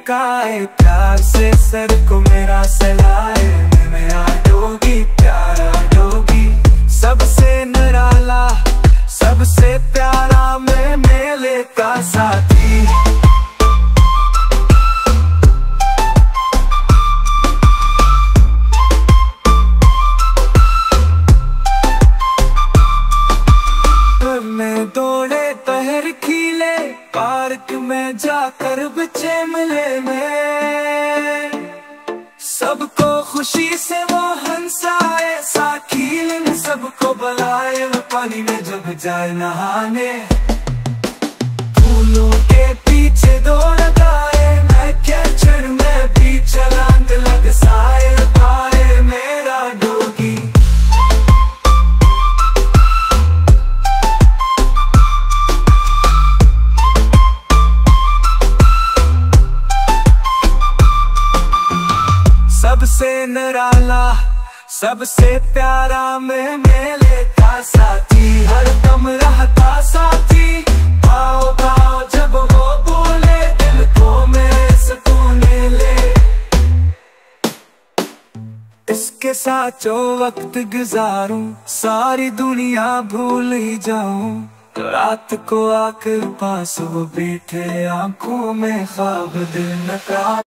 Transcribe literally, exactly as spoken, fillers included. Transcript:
महकाए, प्यार से सर को मेरा सहलाए। मेरा डोगी प्यारा डोगी, सबसे निराला सबसे प्यारा, मैं मेले का साथी। में दौड़े पहर खीले, पार्क में जाकर बच्चे मिले में, सबको खुशी से वो हंसाए, साखील में सबको बुलाए। वो पानी में जब जाए नहाने, फूलों के पीछे दौड़ गाए, मैं कैचर में भी छलांग लग साए पाए। मेरा डोगी सबसे निराला सबसे प्यारा, मैं मेले का साथी। हर दम रहता साथी, पाओ पाओ जब वो बोले, दिल को मेरे सुकून ले। इसके साथ जो वक्त गुजारूं, सारी दुनिया भूल ही जाऊं। रात को आकर पास वो बैठे, आंखों में ख्वाब दिल नकार।